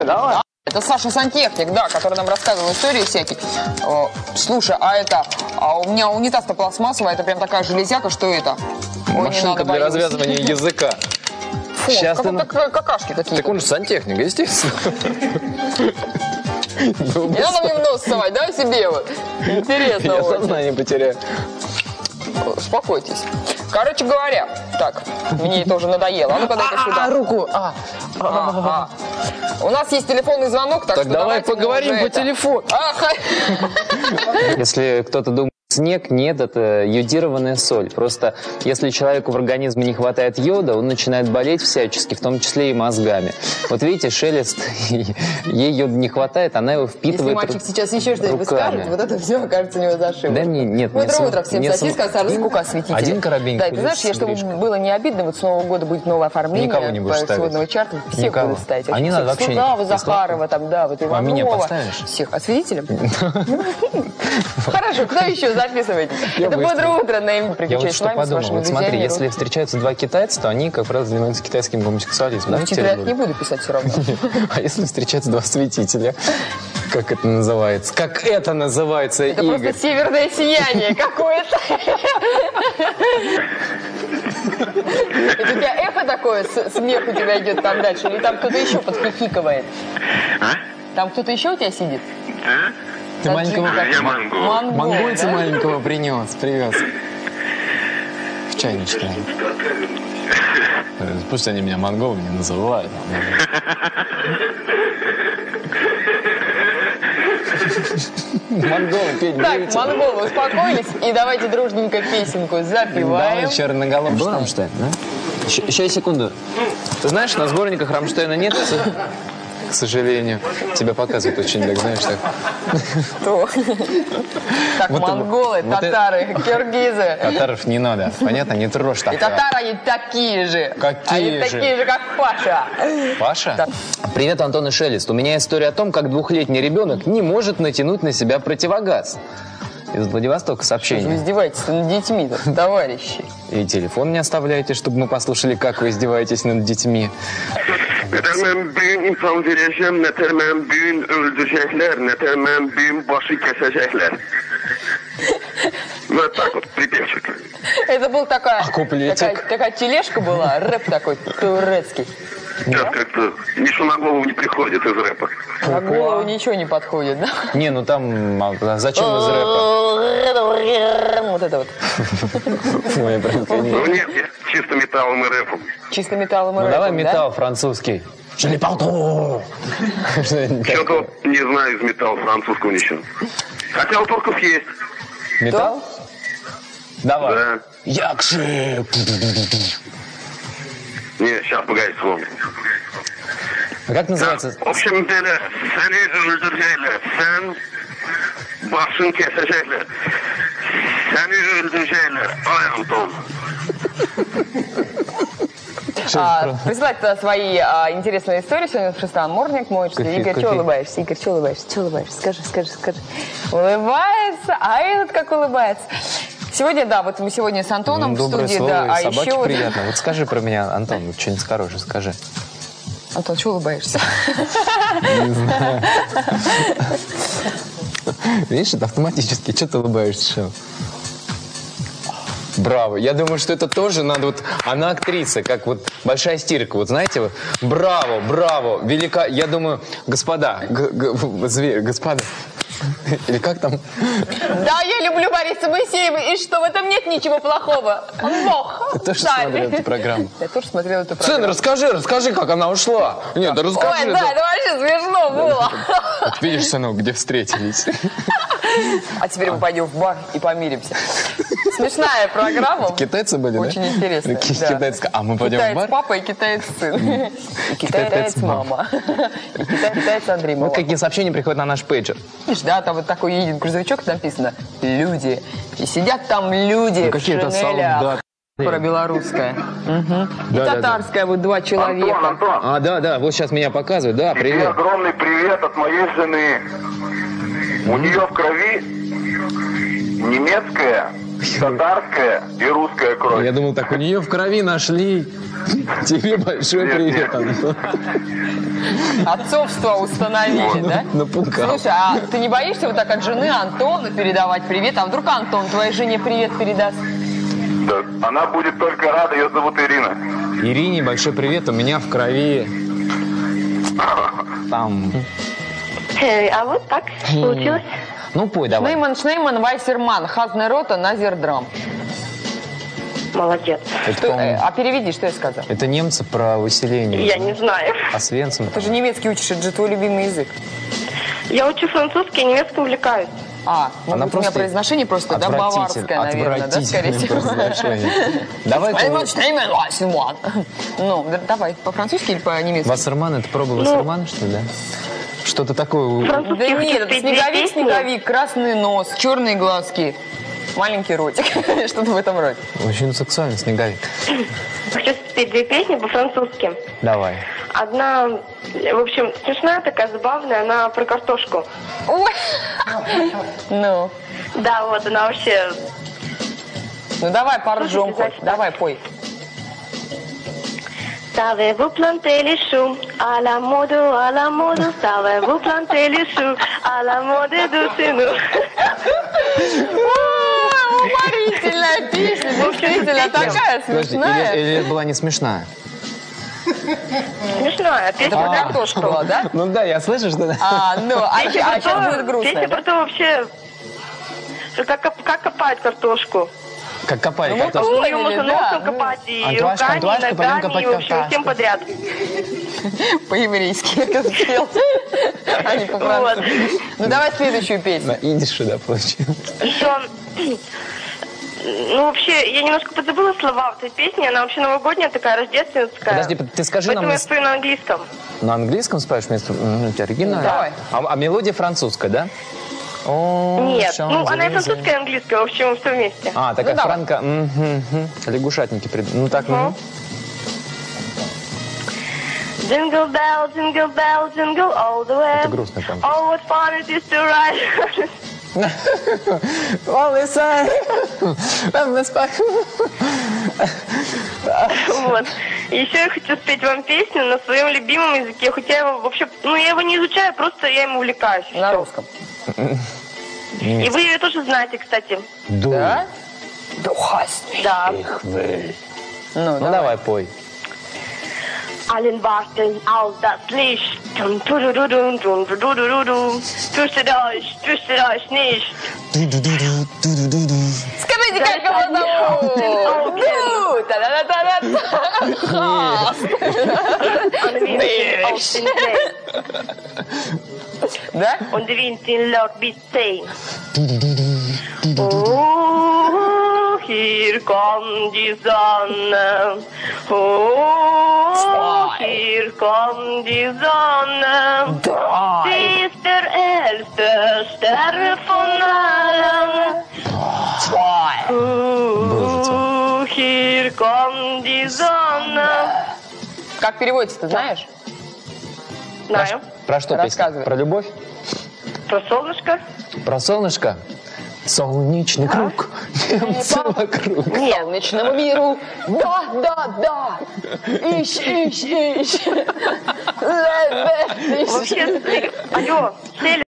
Давай. Это Саша Сантехник, да, который нам рассказывал истории всякие. Слушай, а у меня унитаз-то пластмассовый, это прям такая железяка, что это? Ой, машинка для развязывания языка. Фу, как какашки такие. Так он же сантехник, естественно. Не надо мне в нос совать, да, себе вот? Интересно. Я сознание потеряю. Успокойтесь. Короче говоря, так, мне это уже надоело. А ну-ка дай-ка сюда. Руку. У нас есть телефонный звонок, так что давай поговорим по телефону. Если кто-то думает, снег, нет, это йодированная соль. Просто если человеку в организме не хватает йода, он начинает болеть всячески, в том числе и мозгами. Вот видите, Шелест, ей йода не хватает, она его впитывает руками. Если мальчик сейчас еще что-нибудь скажет, вот это все окажется у него за шиворот. Да мне нет. Утро всем сосиска, скука осветителя. Один коробейник. Да, ты знаешь, чтобы было не обидно, вот с Нового года будет новое оформление. Никого не будешь ставить. Сводного чарта. Всех буду ставить. А не надо вообще Слава, Захарова, там, да, вот Иванова. А меня поставишь? Всех. Осветителем? Хорошо, кто еще? Записывайте. Это бодрое утро на МТ. Я вот что подумал, вот смотри, если встречаются два китайца, то они, как правило, занимаются китайским гомосексуализмом. В тетрадь не буду писать все равно. А если встречаются два святителя? Как это называется? Как это называется, Это Игорь? просто северное сияние какое-то. Это у тебя эхо такое, смех у тебя идет там дальше? Или там кто-то еще подхихикивает? Там кто-то еще у тебя сидит? Ты маленького... Я монгол. Монгольца маленького привез. В чайничке. Пусть они меня монголом не называют. Монголы петь будете? Так, монголы, успокоились, и давайте дружненько песенку запеваем. Черноголовый Рамштайн, да? Сейчас, секунду. Ты знаешь, на сборниках Рамштайна нет, к сожалению. Тебя показывают очень, так, знаешь, так. Кто? Так, Вот монголы, вот татары, киргизы. Татаров не надо, понятно? Не трожь так. И татары, они такие же. Какие они же? такие же, как Паша. Паша? Да. Привет, Антон и Шелест. У меня история о том, как двухлетний ребенок не может натянуть на себя противогаз. Из Владивостока Вы сообщение. издеваетесь над детьми-то, товарищи. И телефон не оставляйте, чтобы мы послушали, как вы издеваетесь над детьми. Nətər mən büyün imkan verəcəm, nətər mən büyün öldürəcəklər, nətər mən büyün başı kəsəcəklər. Вот так вот, припевчик. Это был такая тележка была, рэп такой турецкий. Сейчас как-то ничего на голову не приходит из рэпа. На голову ничего не подходит, да? Не, ну там, зачем из рэпа? Вот это вот. Ой, прям, Ну нет, я чисто металлом и рэпом. Чисто металлом и ну рэпом, давай да? металл французский. Шлипалту! Что-то вот не знаю из металла французского ничего. Хотя у турков есть. Металл? Давай. Да. Якши! Не, сейчас, погоди, вспомню. А как называется? В общем деле, seni öldürecekler. Sen başını kesecekler. Seni öldürecekler. Ay Антон. Присылайте туда свои интересные истории. Сегодня в Шестан Морник. Игорь, что улыбаешься? Игорь, что улыбаешься? Что улыбаешься? Скажи. Улыбается, а этот как улыбается. Сегодня, да, вот мы сегодня с Антоном в студии, слово, да, а собаке еще... приятно. Вот скажи про меня, Антон, вот что-нибудь хорошее скажи. Антон, чего улыбаешься? Не знаю. Видишь, это автоматически. Что ты улыбаешься? Что? Браво. Я думаю, что это тоже надо вот... Она актриса, как вот большая стирка. Вот знаете, вот, браво, велика... Я думаю, господа, господа... Или как там? Да, я люблю Бориса Моисеева, и что, в этом нет ничего плохого. Он бог. Ты тоже смотрел эту программу? Я тоже смотрела эту программу. Сын, расскажи, как она ушла. Нет, да расскажи. Ой, да, это вообще смешно было. Вот видишь, сынок, где встретились. А теперь мы пойдем в бар и помиримся. Смешная программа. Китайцы были, очень да? интересная. Китаец, а мы пойдем в бар? Китаец папа и китаец сын. И китаец мама. И китаец Андрей Малахов. Вот какие сообщения приходят на наш пейджер. Видишь, да, там вот такой едет грузовичок, написано «Люди». И сидят там люди в какие-то шинелях. солдаты. Про-белорусская. И Да, татарская, вот два человека. Антон. А, да, вот сейчас меня показывают. Да, Тебе привет. огромный привет от моей жены. У нее в крови немецкая, татарская и русская кровь. Я думал, так, у нее в крови нашли. Тебе большой привет, Антон. Отцовство установили, да? Напугал. Слушай, а ты не боишься вот так от жены Антона передавать привет? А вдруг Антон твоей жене привет передаст? Да, она будет только рада, ее зовут Ирина. Ирине большой привет, у меня в крови там... А вот так получилось. Ну, пой давай. Шнейман, Вайсерман, Хазне Рота, Назердрам. Молодец. А переведи, что я сказала? Это немцы про выселение. Я не знаю. Освенцим. Ты же немецкий учишь, это же твой любимый язык. Я учу французский и немецким увлекаюсь. Может быть, у меня произношение просто, да, баварское, наверное, да, скорее всего. Давай. Ну, давай, по-французски или по-немецки? Вассерман, это проба Вассермана, что ли, да? Что-то такое... Да нет, это снеговик, красный нос, черные глазки, маленький ротик, что-то в этом роде. Очень сексуальный снеговик. Хочу спеть 2 песни по-французски. Давай. Одна, в общем, смешная такая, забавная, она про картошку. Ой! Ну. Да, вот, она вообще... Ну давай поржем хоть, давай пой. Savez-vous planter les choux à la mode, savez-vous planter les choux à la mode de chez nous. Уморительная песня, действительно такая смешная. Или была не смешная? Смешная, песня про Картошка была, да? Ну да, я слышу, что... сейчас будет грустно. Песня про то вообще, что как копать картошку. Как копали картошку. Ну, ее можно носом копать, и руками, и ногами, и вообще всем подряд. По-еврейски это спел, а не по-французски. Ну давай следующую песню. На идише, да, получилось. Еще, ну вообще, я немножко подзабыла слова в этой песне, она вообще новогодняя такая, рождественская. Подожди, ты скажи нам... Поэтому я спою на английском. На английском споешь вместо... У тебя оригинальная? Давай. А мелодия французская, да? Нет, ну она и французская, и английская, в общем, все вместе. Такая франко... Лягушатники. Ну так, Jingle bell, jingle all the way. Это грустно там. Oh, what fun it is to ride. Вот. Еще я хочу спеть вам песню на своем любимом языке, хотя я его вообще, ну я его не изучаю, просто я им увлекаюсь. На русском. И вы ее тоже знаете, кстати. Да? Да. Ну давай, пой. Allen warten auf das Licht. Fürchtet euch nicht. Скажите, как его зовут? Да? Und der Wind in Lord bis 10. Oh, hier kommt die Sonne. Oh, hier kommt die Sonne. Sie ist der hellste Stern von allen. Oh, hier kommt die Sonne. Как переводится, ты знаешь? Знаю. Про что песня? Рассказывай. Про любовь? Про солнышко? Про солнышко? Солнечный круг, немцы вокруг. Солнечному миру. Да. Ищ. Вообще, алло,